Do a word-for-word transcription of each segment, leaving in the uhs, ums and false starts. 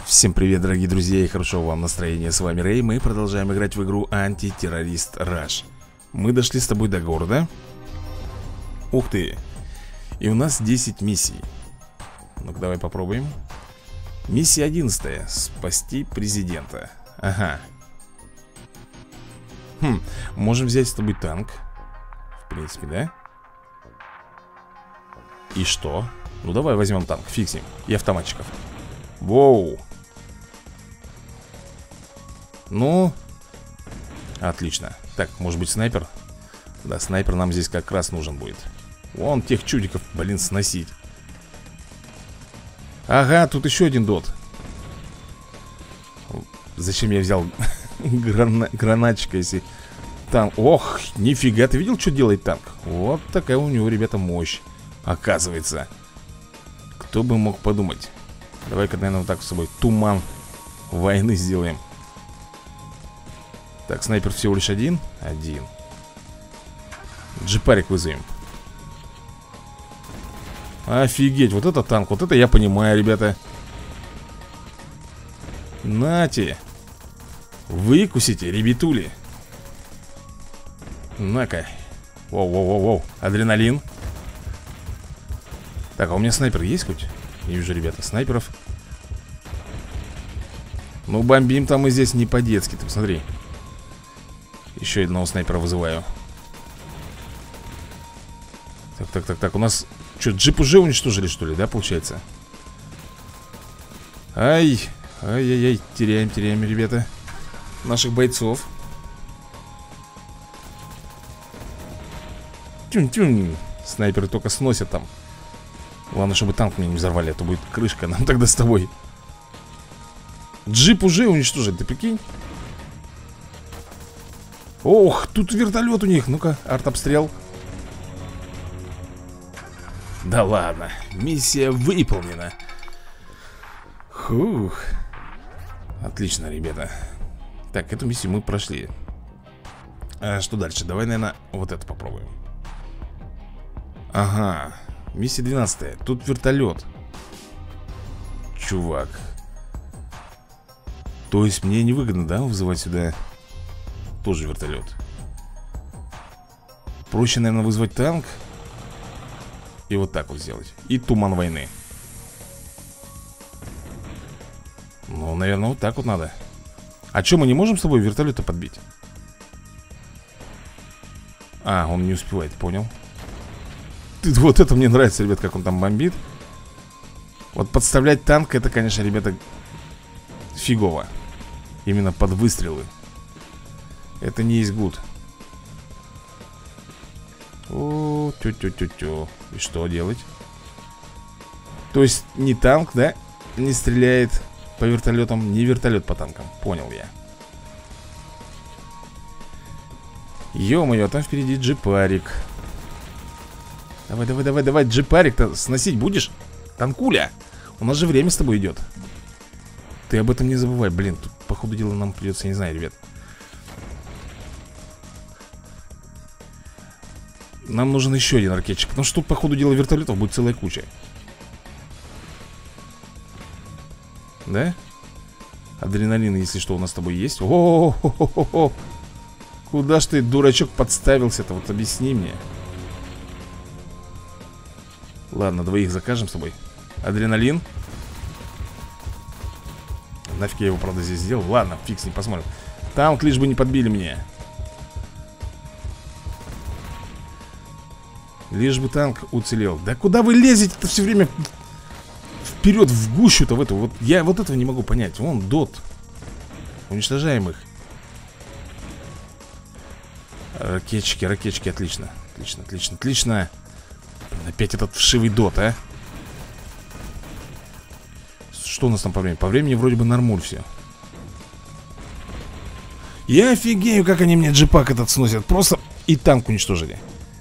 Всем привет, дорогие друзья, и хорошего вам настроения. С вами Рэй, мы продолжаем играть в игру Антитеррорист Rush. Мы дошли с тобой до города. Ух ты. И у нас десять миссий. Ну-ка, давай попробуем. Миссия одиннадцатая. Спасти президента. Ага. Хм, можем взять с тобой танк. В принципе, да? И что? Ну давай возьмем танк, фиксим. И автоматчиков. Воу. Ну, отлично. Так, может быть снайпер? Да, снайпер нам здесь как раз нужен будет. Вон тех чудиков, блин, сносить. Ага, тут еще один дот. Зачем я взял грана гранатчика, если танк... Ох, нифига, ты видел, что делает танк? Вот такая у него, ребята, мощь. Оказывается. Кто бы мог подумать. Давай-ка, наверное, вот так с собой туман войны сделаем. Так, снайпер всего лишь один. Один. Джипарик вызовем. Офигеть, вот это танк. Вот это я понимаю, ребята. Нате. Выкусите, ребятули. На-ка. Воу-воу-воу-воу. Адреналин. Так, а у меня снайпер есть хоть? Не вижу, ребята, снайперов. Ну, бомбим там и здесь не по-детски. Ты посмотри. Еще одного снайпера вызываю. Так, так, так, так. У нас... Что, джип уже уничтожили, что ли, да, получается? Ай. Ай-яй-яй. Теряем, теряем, ребята. Наших бойцов. Тюн-тюн. Снайперы только сносят там. Главное, чтобы танк мне не взорвали, а то будет крышка нам тогда с тобой. Джип уже уничтожили, ты прикинь? Ох, тут вертолет у них. Ну-ка, артобстрел. Да ладно, миссия выполнена. Хух. Отлично, ребята. Так, эту миссию мы прошли. А что дальше? Давай, наверное, вот это попробуем. Ага. Миссия двенадцатая. Тут вертолет. Чувак. То есть мне невыгодно, да, вызывать сюда тоже вертолет? Проще, наверное, вызвать танк. И вот так вот сделать. И туман войны. Ну, наверное, вот так вот надо. А что, мы не можем с тобой вертолета подбить? А, он не успевает, понял. Вот это мне нравится, ребят, как он там бомбит. Вот подставлять танк, это, конечно, ребята, фигово. Именно под выстрелы. Это не есть гуд. О, тю-тю-тю-тю. И что делать? То есть не танк, да, не стреляет по вертолетам, не вертолет по танкам. Понял я. Ё-моё, там впереди джипарик. Давай, давай, давай, давай, джипарик-то сносить будешь? Танкуля, у нас же время с тобой идет. Ты об этом не забывай, блин. Тут, по ходу дела, нам придется, я не знаю, ребят. Нам нужен еще один ракетчик. Потому что тут, по ходу дела, вертолетов будет целая куча. Да? Адреналин, если что, у нас с тобой есть. О-о-о-о-о-о. Куда ж ты, дурачок, подставился-то? Вот объясни мне. Ладно, двоих закажем с тобой. Адреналин. Нафиг я его, правда, здесь сделал. Ладно, фиг с ним, посмотрим. Танк лишь бы не подбили мне. Лишь бы танк уцелел. Да куда вы лезете-то все время вперед в гущу-то в эту? Вот я вот этого не могу понять. Вон дот. Уничтожаем их. Ракетчики, ракетчики, отлично. Отлично, отлично, отлично. Опять этот вшивый дот, а? Что у нас там по времени? По времени вроде бы нормуль все. Я офигею, как они мне джипак этот сносят. Просто и танк уничтожили.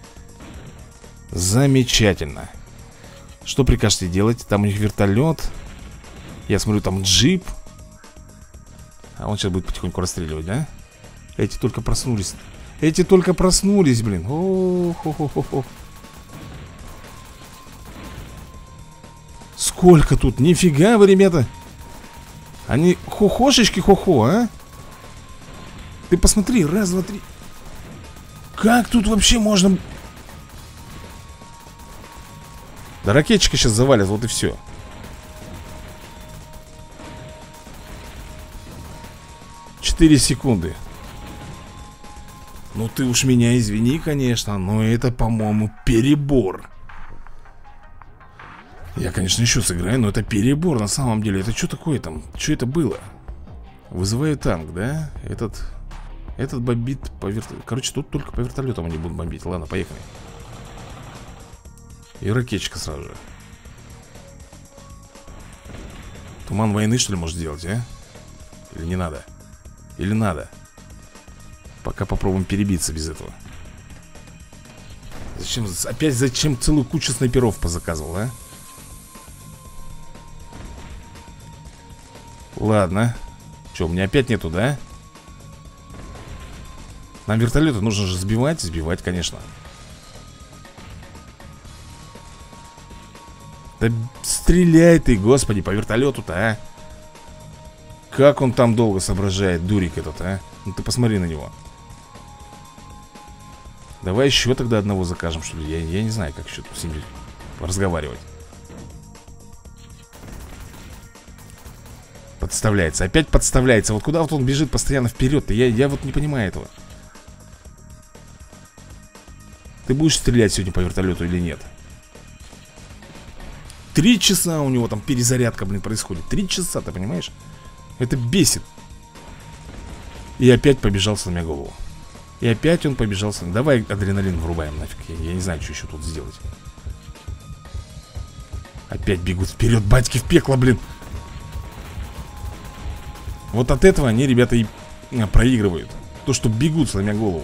Замечательно. Что прикажете делать? Там у них вертолет. Я смотрю, там джип. А он сейчас будет потихоньку расстреливать, да? Эти только проснулись. Эти только проснулись, блин. О-хо-хо-хо-хо. Сколько тут? Нифига вы, ребята. Они хохошечки хохо, а? Ты посмотри, раз, два, три. Как тут вообще можно... Да ракетчика сейчас завалят, вот и все. Четыре секунды. Ну ты уж меня извини, конечно, но это, по-моему, перебор. Я, конечно, еще сыграю, но это перебор на самом деле. Это что такое там? Что это было? Вызываю танк, да? Этот... Этот бомбит по вертолету. Короче, тут только по вертолетам они будут бомбить. Ладно, поехали. И ракетчика сразу же. Туман войны, что ли, может сделать, а? Или не надо? Или надо? Пока попробуем перебиться без этого. Зачем? Опять зачем целую кучу снайперов позаказывал, а? Ладно. Что, у меня опять нету, да? Нам вертолеты нужно же сбивать. Сбивать, конечно. Да стреляй ты, господи, по вертолету-то, а. Как он там долго соображает, дурик этот, а. Ну ты посмотри на него. Давай еще тогда одного закажем, что ли. Я, я не знаю, как еще тут с ними разговаривать. Подставляется, опять подставляется. Вот куда вот он бежит постоянно вперед-то? Я, я вот не понимаю этого. Ты будешь стрелять сегодня по вертолету или нет? Три часа у него там перезарядка, блин, происходит. Три часа, ты понимаешь? Это бесит. И опять побежал сломя голову. И опять он побежал сломя. Давай адреналин врубаем нафиг. Я, я не знаю, что еще тут сделать. Опять бегут вперед, батьки в пекло, блин. Вот от этого они, ребята, и проигрывают. То, что бегут сломя голову.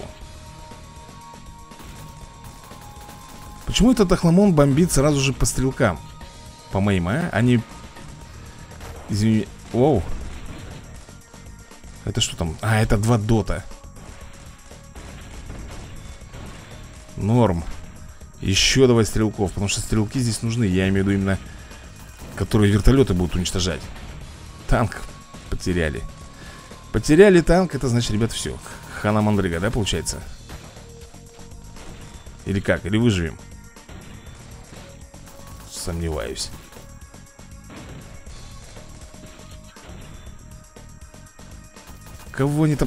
Почему этот охламон бомбит сразу же по стрелкам? По моим, а? Они... Извини... Воу. Это что там? А, это два дота. Норм. Еще давай стрелков, потому что стрелки здесь нужны. Я имею в виду именно, которые вертолеты будут уничтожать. Танк потеряли. Потеряли танк, это значит, ребят, все. Хана Мандрыга, да, получается? Или как? Или выживем? Сомневаюсь. Кого они там...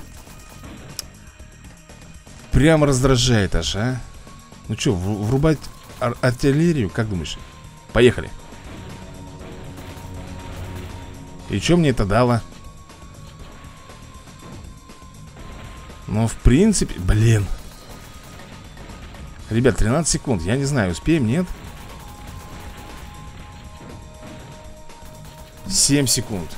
Прямо раздражает аж, а? Ну что, врубать ар артиллерию? Как думаешь? Поехали. И что мне это дало? Ну, в принципе... Блин. Ребят, тринадцать секунд. Я не знаю, успеем, нет? семь секунд.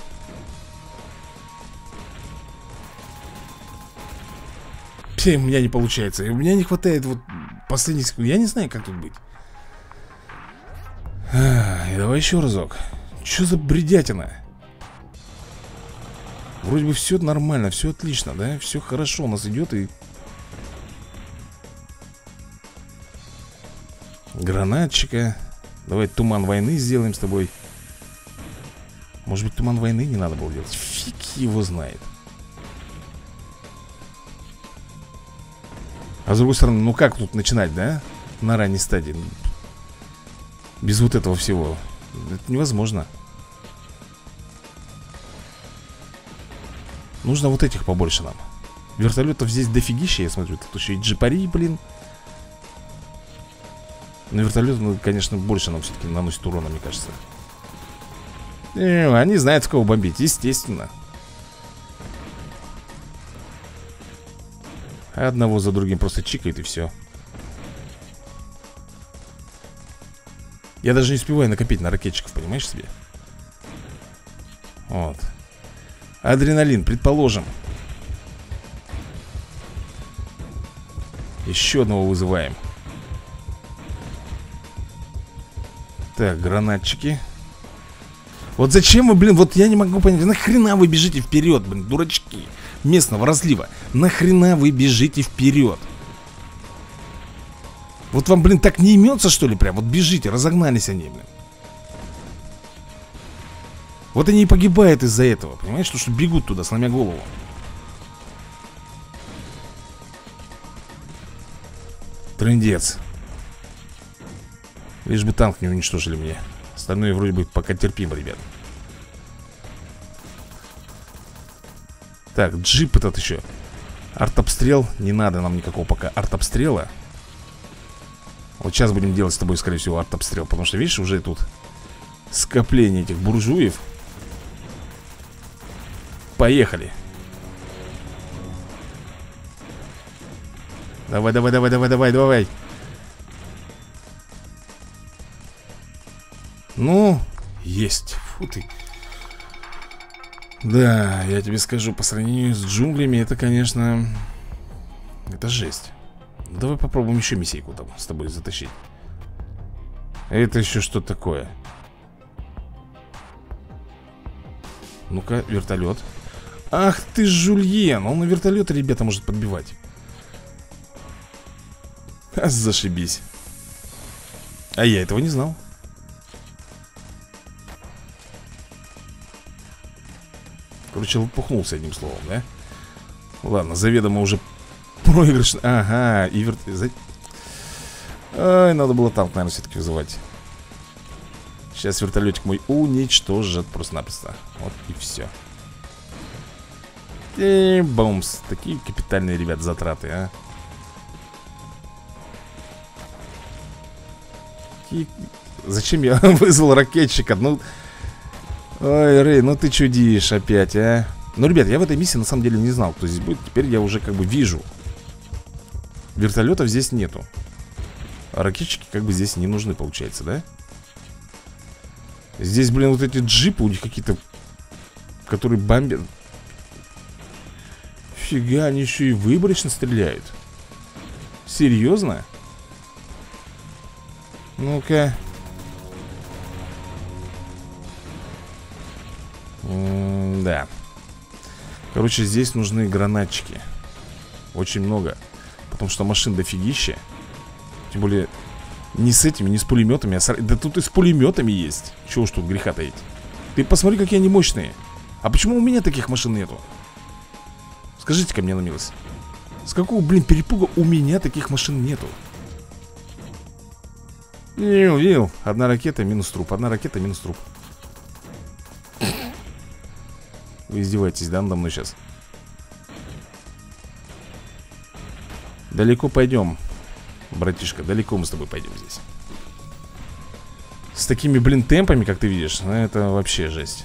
У меня не получается. У меня не хватает вот последних секунд. Я не знаю, как тут быть. А, и давай еще разок. Что за бредятина? Вроде бы все нормально, все отлично, да? Все хорошо у нас идет и... Гранатчика. Давай туман войны сделаем с тобой. Может быть, туман войны не надо было делать? Фиг его знает. А с другой стороны, ну как тут начинать, да? На ранней стадии. Без вот этого всего. Это невозможно. Нужно вот этих побольше нам. Вертолетов здесь дофигища, я смотрю. Тут еще и джипари, блин. Но вертолет, ну, конечно, больше нам все-таки наносит урона, мне кажется. Э, они знают, с кого бомбить, естественно. Одного за другим просто чикают и все. Я даже не успеваю накопить на ракетчиков, понимаешь себе? Вот. Адреналин, предположим. Еще одного вызываем. Так, гранатчики. Вот зачем вы, блин, вот я не могу понять. Нахрена вы бежите вперед, блин, дурачки местного разлива? Нахрена вы бежите вперед? Вот вам, блин, так не имется, что ли, прям? Вот бежите, разогнались они, блин. Вот они и погибают из-за этого, понимаешь? Потому что бегут туда, сломя голову. Трындец. Лишь бы танк не уничтожили мне. Остальное вроде бы пока терпимо, ребят. Так, джип этот еще. Артобстрел. Не надо нам никакого пока артобстрела. Вот сейчас будем делать с тобой, скорее всего, артобстрел. Потому что, видишь, уже тут скопление этих буржуев. Поехали. Давай, давай, давай, давай, давай, давай. Ну, есть. Фу ты. Да, я тебе скажу, по сравнению с джунглями, это, конечно, это жесть. Давай попробуем еще миссейку там с тобой затащить. Это еще что такое? Ну-ка, вертолет. Ах ты, жульен. Он на вертолеты, ребята, может подбивать. А, зашибись. А я этого не знал. Короче, лопухнулся одним словом, да? Ладно, заведомо уже проигрышно. Ага, и верт... Ай, надо было танк, наверное, все-таки вызывать. Сейчас вертолетик мой уничтожат просто-напросто. Вот и все. И бумс. Такие капитальные, ребят, затраты, а. И... Зачем я вызвал ракетчика? Ну... Ой, Рэй, ну ты чудишь опять, а. Ну, ребят, я в этой миссии на самом деле не знал, кто здесь будет. Теперь я уже как бы вижу. Вертолетов здесь нету. А ракетчики как бы здесь не нужны, получается, да? Здесь, блин, вот эти джипы у них какие-то, которые бомбят. Фига, они еще и выборочно стреляют. Серьезно? Ну-ка. М-да. Короче, здесь нужны гранатчики. Очень много. Потому что машин дофигища. Тем более, не с этими, не с пулеметами, а с... Да тут и с пулеметами есть. Чего уж тут греха таить. Ты посмотри, какие они мощные. А почему у меня таких машин нету? Скажите-ка мне на милость. С какого, блин, перепуга у меня таких машин нету? Не увидел. Одна ракета, минус труп. Одна ракета, минус труп. Вы издеваетесь, да, надо мной сейчас? Далеко пойдем, братишка, далеко мы с тобой пойдем здесь. С такими, блин, темпами, как ты видишь, ну, это вообще жесть.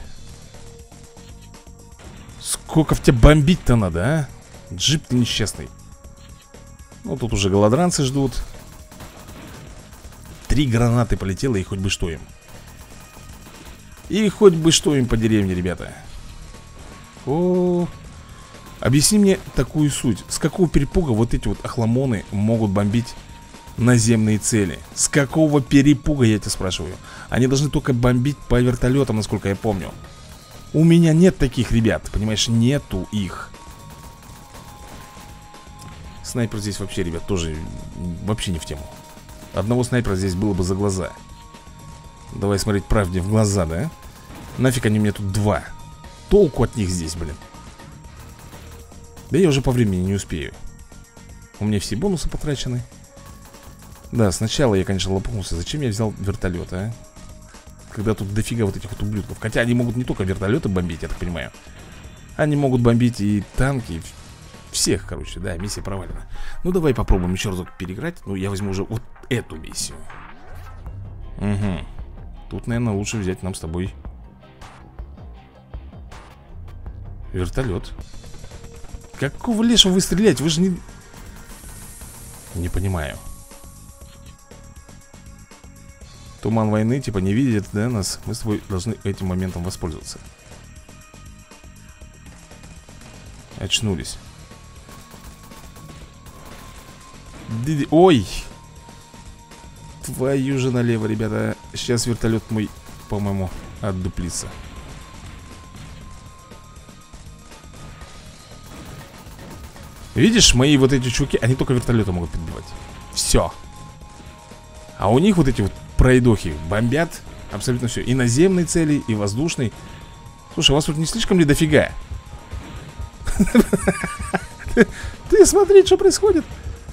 Сколько в тебя бомбить-то надо, а? Джип ты несчастный. Ну, тут уже голодранцы ждут. Три гранаты полетело, и хоть бы что им. И хоть бы что им по деревне, ребята. О, объясни мне такую суть. С какого перепуга вот эти вот охламоны могут бомбить наземные цели? С какого перепуга, я тебя спрашиваю? Они должны только бомбить по вертолетам, насколько я помню. У меня нет таких ребят, понимаешь, нету их. Снайпер здесь вообще, ребят, тоже вообще не в тему. Одного снайпера здесь было бы за глаза. Давай смотреть правде в глаза, да? Нафиг они мне тут два? Толку от них здесь, блин. Да я уже по времени не успею. У меня все бонусы потрачены. Да, сначала я, конечно, лопнулся. Зачем я взял вертолет, а? Когда тут дофига вот этих вот ублюдков. Хотя они могут не только вертолеты бомбить, я так понимаю. Они могут бомбить и танки. Всех, короче, да, миссия провалена. Ну, давай попробуем еще разок переиграть. Ну, я возьму уже вот эту миссию. Угу. Тут, наверное, лучше взять нам с тобой вертолет. Какого лешего вы стреляете? Вы же не... Не понимаю. Туман войны, типа, не видит, да, нас? Мы с тобой должны этим моментом воспользоваться. Очнулись. Диди... Ой! Твою же налево, ребята. Сейчас вертолет мой, по-моему, отдуплится. Видишь, мои вот эти чуваки, они только вертолеты могут подбивать. Все. А у них вот эти вот пройдохи бомбят абсолютно все. И наземные цели, и воздушные. Слушай, у вас тут не слишком ли дофига? Ты смотри, что происходит.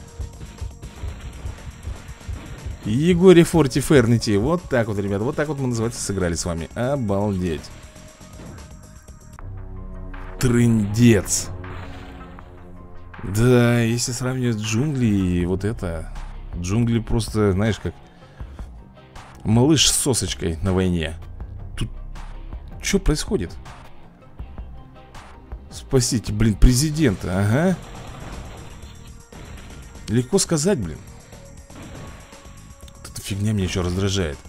Егоре Форти Фернити. Вот так вот, ребята, вот так вот мы, называется, сыграли с вами. Обалдеть. Трындец. Да, если сравнивать джунгли и вот это. Джунгли просто, знаешь, как малыш с сосочкой на войне. Тут что происходит? Спасите, блин, президента, ага. Легко сказать, блин. Эта фигня меня еще раздражает.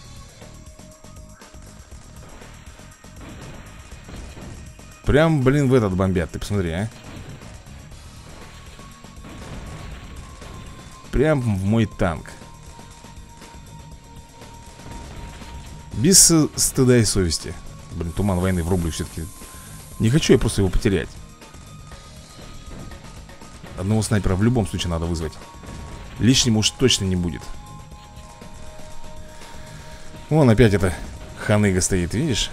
Прям, блин, в этот бомбят, ты посмотри, а. Прям в мой танк. Без стыда и совести. Блин, туман войны врублю все-таки. Не хочу я просто его потерять. Одного снайпера в любом случае надо вызвать. Лишнему уж точно не будет. Вон опять эта ханыга стоит, видишь?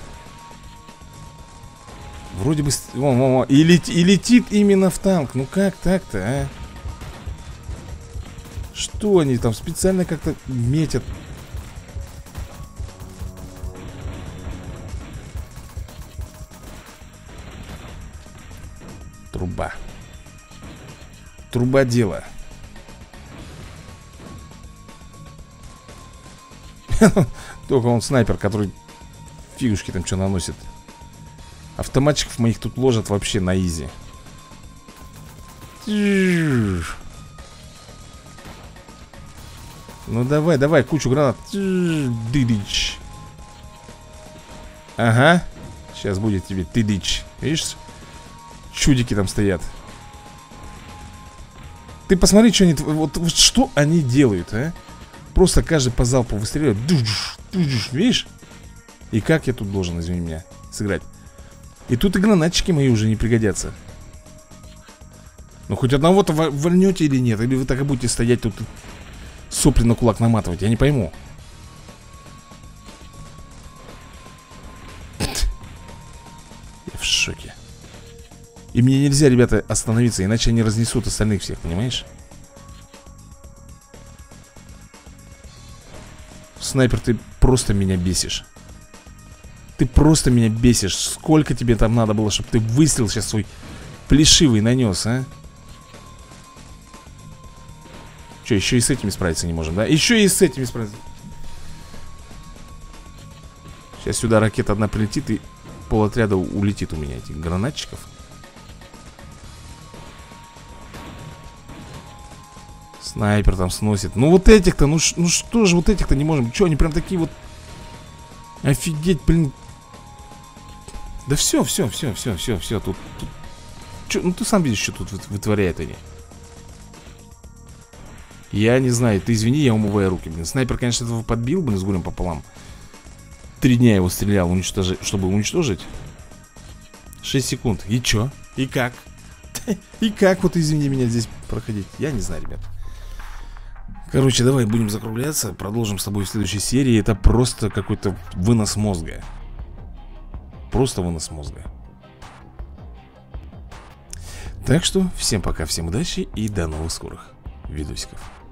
Вроде бы... Вон, вон, вон. И, лет... и летит именно в танк. Ну как так-то, а? Что они там специально как-то метят? Труба. Труба дела. Только он снайпер, который фигушки там что наносит. Автоматчиков моих тут ложат вообще на изи. Ну давай, давай, кучу гранат. Дыдыч. Ага. Сейчас будет тебе тыдыч. Видишь? Чудики там стоят. Ты посмотри, что они, вот, вот что они делают, а? Просто каждый по залпу выстреливает. Видишь? И как я тут должен, извини меня, сыграть? И тут и гранатчики мои уже не пригодятся. Ну хоть одного-то вольнете или нет? Или вы так и будете стоять тут, сопли на кулак наматывать? Я не пойму. Я в шоке. И мне нельзя, ребята, остановиться, иначе они разнесут остальных всех, понимаешь? Снайпер, ты просто меня бесишь. Ты просто меня бесишь. Сколько тебе там надо было, чтобы ты выстрел сейчас свой плешивый нанес, а? Че, еще и с этими справиться не можем, да? Еще и с этими справиться. Сейчас сюда ракета одна прилетит, и полотряда улетит у меня этих гранатчиков. Снайпер там сносит. Ну вот этих-то, ну, ну что же вот этих-то не можем? Че, они прям такие вот... Офигеть, блин. Да все, все, все, все, все, все. Тут, тут... Чё? Ну ты сам видишь, что тут вытворяют они. Я не знаю, ты извини, я умываю руки, блин. Снайпер, конечно, этого подбил, блин, с горем пополам. Три дня его стрелял, уничтожить, чтобы уничтожить. Шесть секунд. И чё? И как? И как, вот извини меня, здесь проходить? Я не знаю, ребят. Короче, давай будем закругляться. Продолжим с тобой в следующей серии. Это просто какой-то вынос мозга. Просто вынос мозга. Так что, всем пока, всем удачи и до новых скорых видосиков.